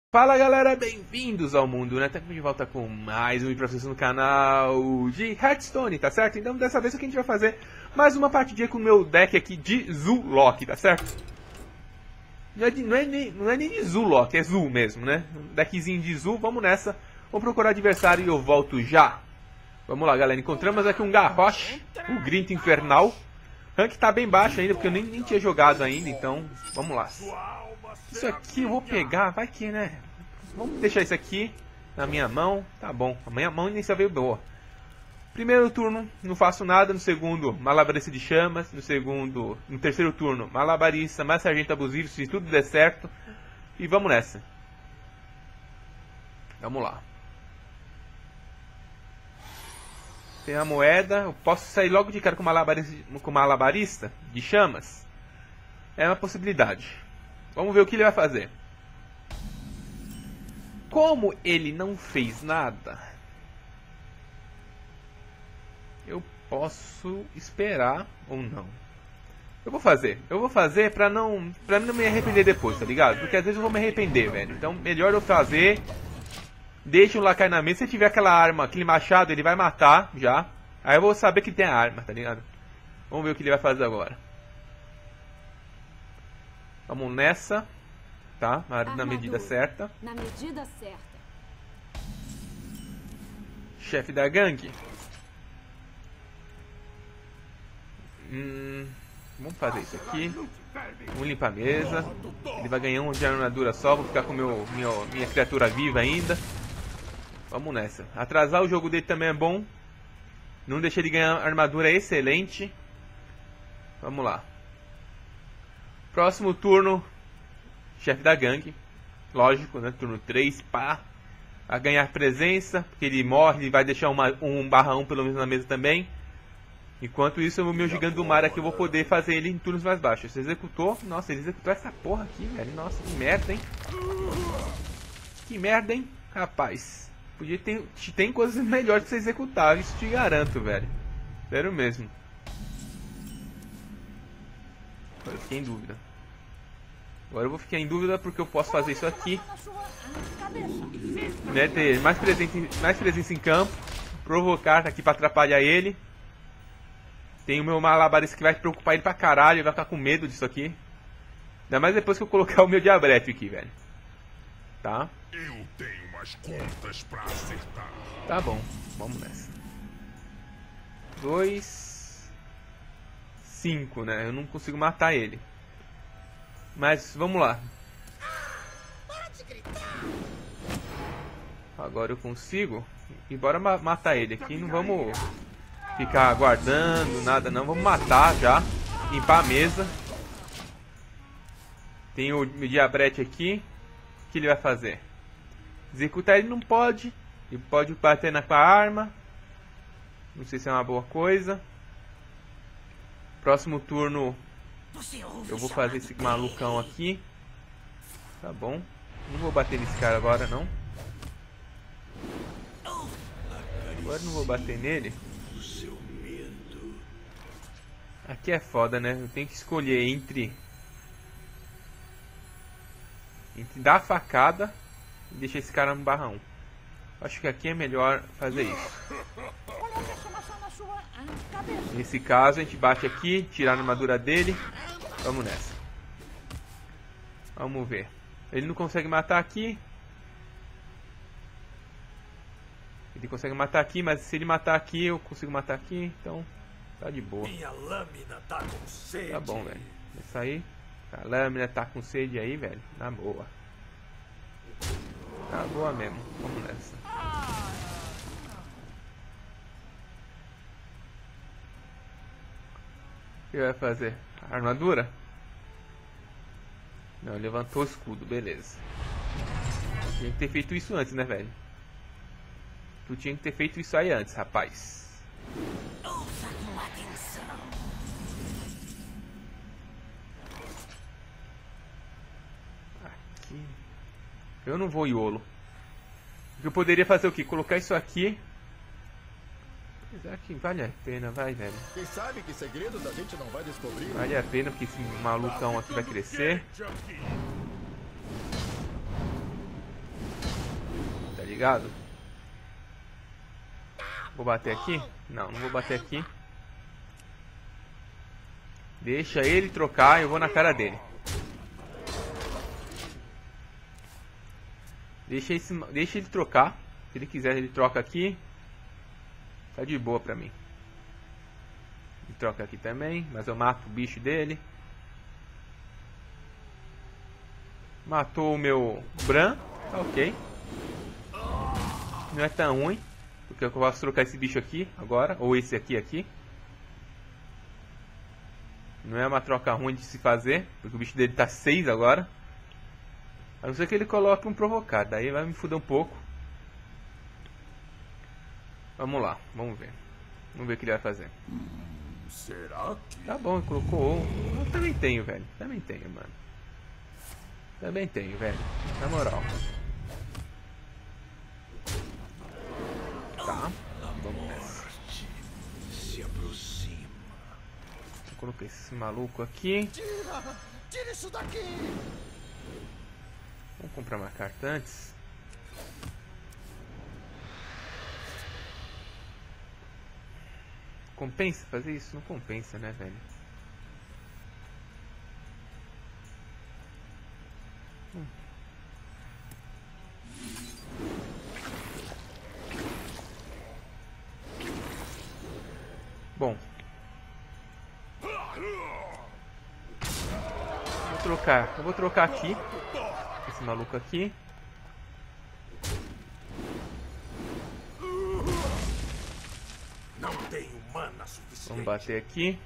Fala galera, bem-vindos ao mundo, né? Estamos de volta com mais um vídeo pra vocês no canal de Hearthstone, tá certo? Então dessa vez aqui a gente vai fazer mais uma partidinha com o meu deck aqui de Zulok, tá certo? Não é nem de Zulok, é Zul mesmo, né? Um deckzinho de Zul, vamos nessa. Vamos procurar adversário e eu volto já. Vamos lá galera, encontramos aqui um Garrosh, o Grinto Infernal. O rank tá bem baixo ainda, porque eu nem tinha jogado ainda, então vamos lá. Isso aqui eu vou pegar, vai que, né? Vamos deixar isso aqui na minha mão, tá bom. A minha mão nem se veio boa. Primeiro turno, não faço nada. No segundo, malabarista de chamas. No terceiro turno, malabarista, mais sargento abusivo, se tudo der certo. E vamos nessa. Vamos lá. Tem a moeda, eu posso sair logo de cara com malabarista de chamas. É uma possibilidade. Vamos ver o que ele vai fazer. Como ele não fez nada, eu posso esperar ou não. Eu vou fazer pra não me arrepender depois, tá ligado? Porque às vezes eu vou me arrepender, velho. Então melhor eu fazer. Deixa o lá cair na mesa. Se tiver aquela arma, aquele machado, ele vai matar já. Aí eu vou saber que tem a arma, tá ligado? Vamos ver o que ele vai fazer agora. Vamos nessa, tá? Na medida certa. Na medida certa. Chefe da gangue. Vamos fazer isso aqui. Vamos limpar a mesa. Ele vai ganhar um de armadura só. Vou ficar com minha criatura viva ainda. Vamos nessa. Atrasar o jogo dele também é bom. Não deixar ele ganhar armadura, é excelente. Vamos lá. Próximo turno, chefe da gangue. Lógico, né? Turno 3, pá. A ganhar presença, porque ele morre, ele vai deixar um 1/1 pelo menos na mesa também. Enquanto isso, o meu gigante do mar aqui eu vou poder fazer ele em turnos mais baixos. Você executou? Nossa, ele executou essa porra aqui, velho. Nossa, que merda, hein? Que merda, hein? Rapaz, tem coisas melhores que você executar, isso te garanto, velho. Sério mesmo. Agora eu fiquei em dúvida. Agora eu vou ficar em dúvida porque eu posso fazer isso aqui. Né, ter mais presença em campo. Provocar aqui pra atrapalhar ele. Tem o meu malabarista que vai preocupar ele pra caralho. Ele vai ficar com medo disso aqui. Ainda mais depois que eu colocar o meu diabrete aqui, velho. Tá? Eu tenho umas contas pra acertar. Tá bom, vamos nessa. 2, 5, né? Eu não consigo matar ele. Mas vamos lá. Agora eu consigo. E bora matar ele aqui. Não vamos ficar aguardando nada não. Vamos matar já. Limpar a mesa. Tem o diabrete aqui. O que ele vai fazer? Executar ele não pode. Ele pode bater com a arma. Não sei se é uma boa coisa. Próximo turno eu vou fazer esse malucão aqui. Tá bom. Não vou bater nesse cara agora não. Agora não vou bater nele. Aqui é foda, né? Eu tenho que escolher entre dar a facada e deixar esse cara no barrão. Acho que aqui é melhor fazer isso. Nesse caso a gente bate aqui, tirar a armadura dele. Vamos nessa. Vamos ver. Ele não consegue matar aqui. Ele consegue matar aqui, mas se ele matar aqui, eu consigo matar aqui. Então, tá de boa. Minha lâmina tá com sede. Tá bom, velho. Isso aí. A lâmina tá com sede aí, velho. Na boa. Tá boa mesmo. Vamos nessa. O que vai fazer? A armadura? Não, levantou o escudo, beleza. Tinha que ter feito isso antes, né, velho? Tu tinha que ter feito isso aí antes, rapaz. Aqui. Eu não vou iolo. Eu poderia fazer o quê? Colocar isso aqui. Apesar que vale a pena, vai, velho. Quem sabe que segredos a gente não vai descobrir? Vale a pena porque esse malucão aqui vai crescer. ligado? Vou bater aqui? Não, não vou bater aqui. Deixa ele trocar, eu vou na cara dele. Deixa ele trocar. Se ele quiser, ele troca aqui. Tá de boa pra mim. Ele troca aqui também, mas eu mato o bicho dele. Matou o meu Bran. Tá ok. Não é tão ruim. Porque eu posso trocar esse bicho aqui agora. Ou esse aqui. Não é uma troca ruim de se fazer. Porque o bicho dele tá 6 agora. A não ser que ele coloque um provocar. Daí vai me fuder um pouco. Vamos lá. Vamos ver. Vamos ver o que ele vai fazer. Será que... Tá bom, colocou. Eu também tenho, velho. Também tenho, mano. Também tenho, velho. Na moral. Tá. Vamos nessa. se aproxima. Vou colocar esse maluco aqui. Tira isso daqui! Vamos comprar uma carta antes. Compensa fazer isso? Não compensa, né, velho? Bom. Eu vou trocar aqui. Esse maluco aqui. Não tenho mana suficiente. Vamos bater aqui.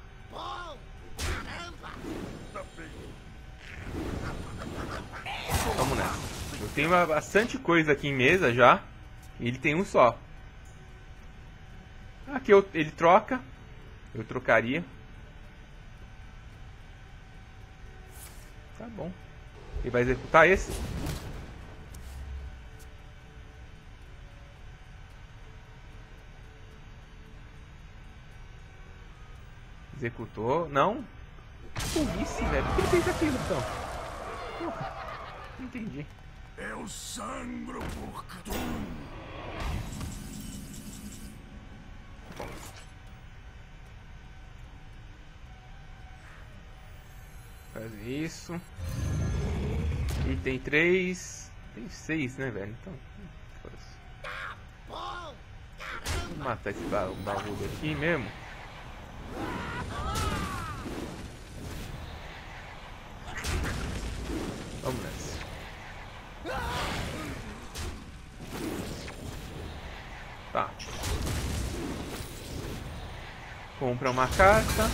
Vamos nessa. Eu tenho bastante coisa aqui em mesa já. E ele tem um só. Aqui ele troca. Eu trocaria. Tá bom. Ele vai executar esse. Executou. Não. Burrice, velho. Por que ele fez aquilo, então? Porra. Não entendi. Eu sangro por Cthulhu. Faz isso. E tem 3. Tem 6, né, velho? Então. Vou matar esse barulho aqui mesmo. Vamos nessa. Tá. Compra uma carta.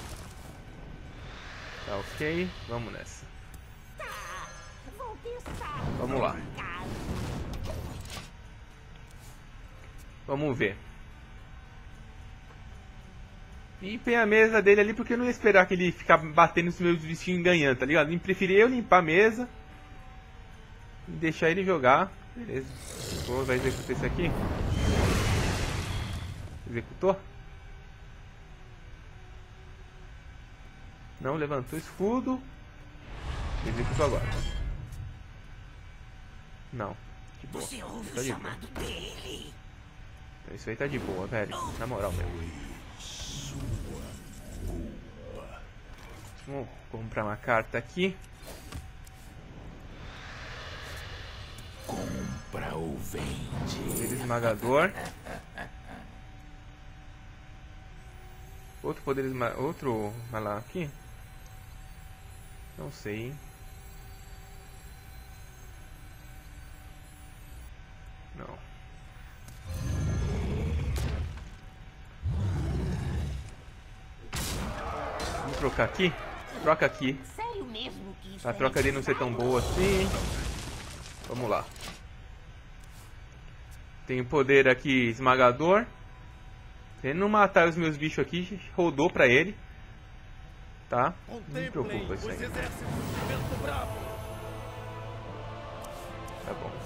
Tá ok. Vamos nessa. Vamos lá. Vamos ver. Limpei a mesa dele ali porque eu não ia esperar que ele ficar batendo nos meus bichinhos e ganhando, tá ligado? Preferi eu limpar a mesa e deixar ele jogar. Beleza. Vai executar esse aqui. Executou? Não, levantou o escudo. Executou agora. Não. De boa. Você ouve Tá o de boa. chamado dele? Isso aí tá de boa, velho. Na moral mesmo. Vamos comprar uma carta aqui. Compra ou vende. Poder esmagador. Outro poder esmagador. Outro. Vai lá aqui. Não sei, hein? Não. Vamos trocar aqui? Troca aqui. Sério mesmo que isso A troca dele não ser tão boa assim. Vamos lá. Tem o poder aqui esmagador. Se ele não matar os meus bichos aqui, rodou pra ele. Tá? Não me preocupa isso aí. Tá bom.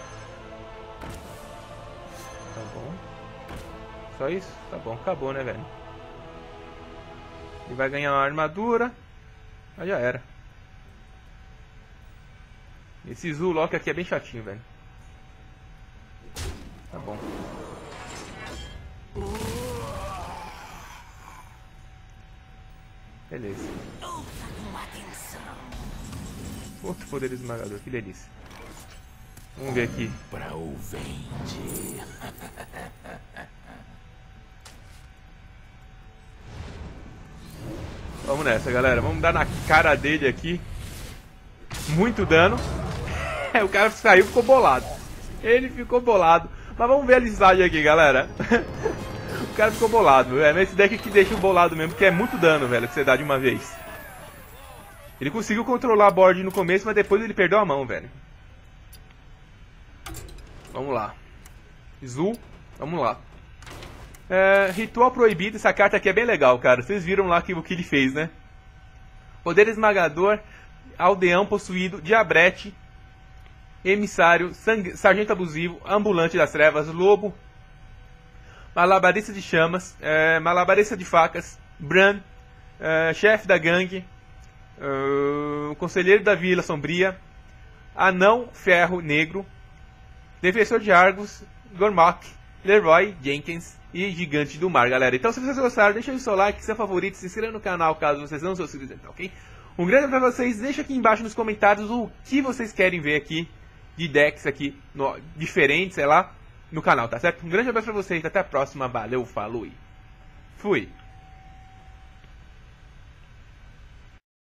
Tá bom. Só isso? Tá bom. Acabou, né, velho? Ele vai ganhar uma armadura. Mas já era. Esse Zulok aqui é bem chatinho, velho. Tá bom. Beleza. Outro poder esmagador, que delícia. Vamos ver aqui. Pra o vende. Vamos nessa, galera. Vamos dar na cara dele aqui. Muito dano. O cara saiu e ficou bolado. Ele ficou bolado. Mas vamos ver a listagem aqui, galera. O cara ficou bolado. É nesse deck que deixa o bolado mesmo, porque é muito dano, velho, que você dá de uma vez. Ele conseguiu controlar a board no começo, mas depois ele perdeu a mão, velho. Vamos lá. Zul, vamos lá. Ritual Proibido, essa carta aqui é bem legal, cara. Vocês viram lá o que ele fez, né? Poder Esmagador, Aldeão Possuído, Diabrete, Emissário, Sargento Abusivo, Ambulante das Trevas, Lobo, Malabarista de Chamas, Malabarista de Facas, Bran, Chefe da Gangue, Conselheiro da Vila Sombria, Anão Ferro Negro, Defensor de Argos, Gormak, Leroy Jenkins e Gigante do Mar, galera. Então, se vocês gostaram, deixa aí o seu like, seu favorito, se inscreva no canal caso vocês não sejam inscritos, ok? Um grande abraço pra vocês, deixa aqui embaixo nos comentários o que vocês querem ver aqui de decks aqui, diferentes, sei lá, no canal, tá certo? Um grande abraço pra vocês, até a próxima, valeu, falou e fui!